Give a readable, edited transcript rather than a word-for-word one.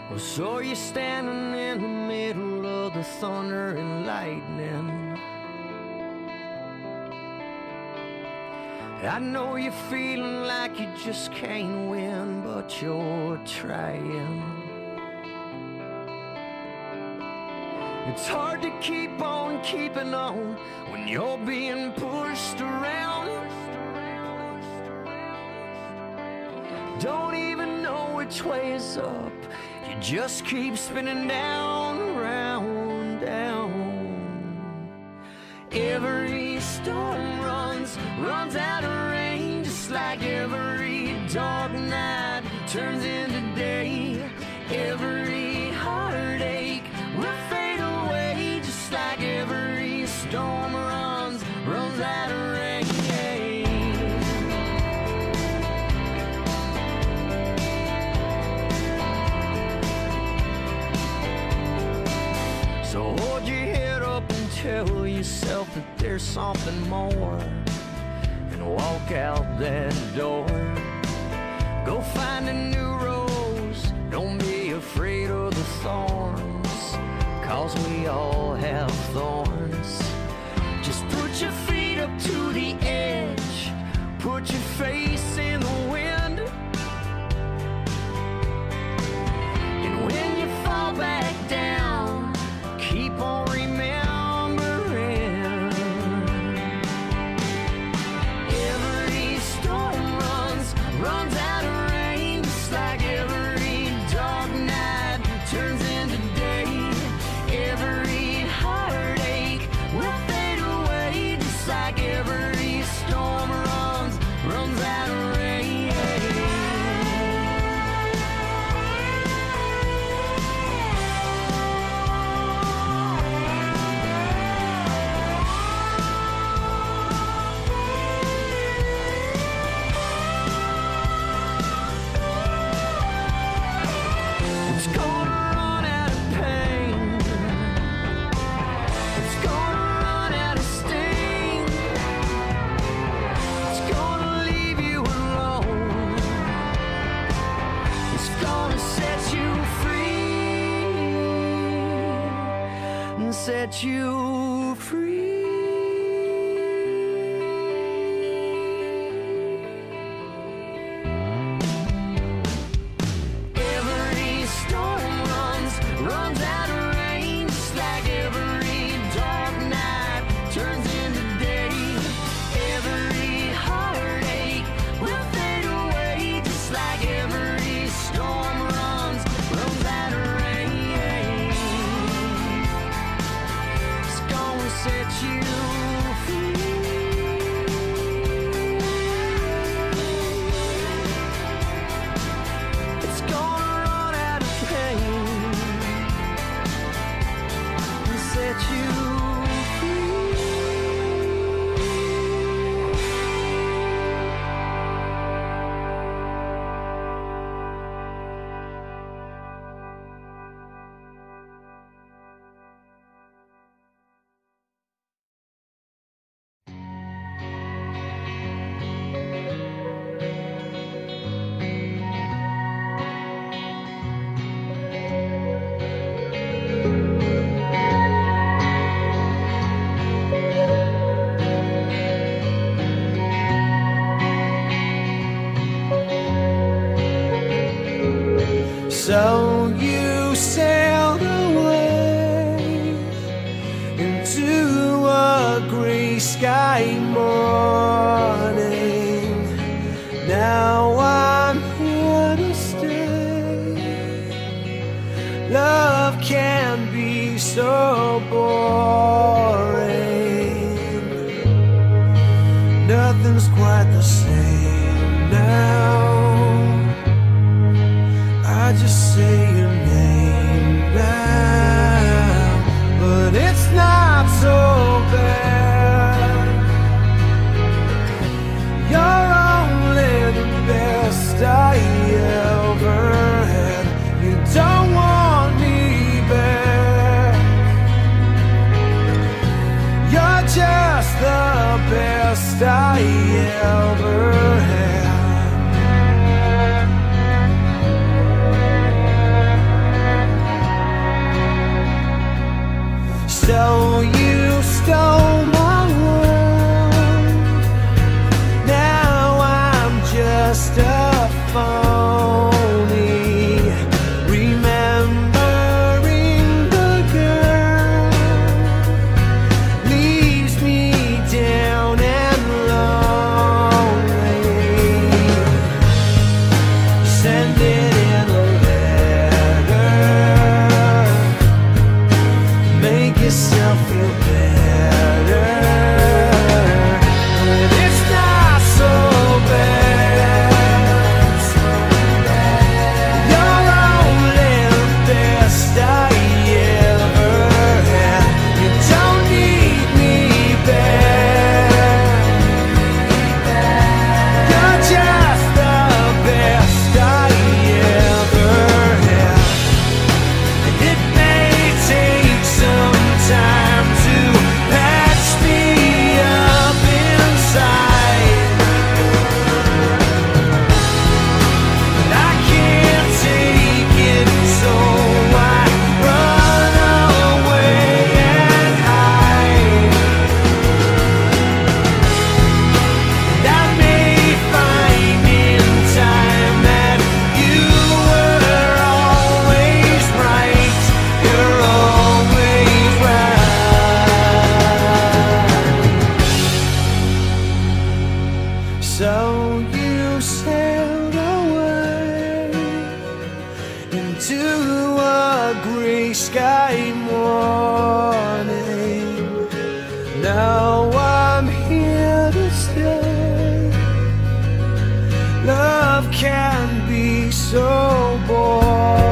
Well, so you're standing in the middle of the thunder and lightning. I know you're feeling like you just can't win, but you're trying. It's hard to keep on keeping on when you're being pushed around. Don't even know which way is up. You just keep spinning down, round, down. Every storm runs out of rain, just like every dark night turns into day. Every heartache will fade away, just like every storm runs out of rain. So hold your head up and tell yourself that there's something more, and walk out that door. Go find a new rose, don't be afraid of the thorns, 'cause we all have thorns. Just put your feet up to the edge, put your face in the wind, and when you fall back down, keep on remembering. Every storm runs out of rain, just like every dark night turns into day. Every heartache will fade away, just like every storm runs out of rain. It's gonna run out of pain. It's gonna run out of sting. It's gonna leave you alone. It's gonna set you free and set you free. Every storm runs out of rain, just like every dark night turns into day. Every heartache will fade away, just like every storm runs out of rain. It's gonna set you free. It's gonna run out of pain and set you free. So you sailed away into a gray sky morning. Now I'm here to stay. Love can be so boring. Nothing's quite the same now. I just say your name now, but it's not so bad. You're only the best I ever had. You don't want me back. You're just the best I ever had. understood. Love can be so boring.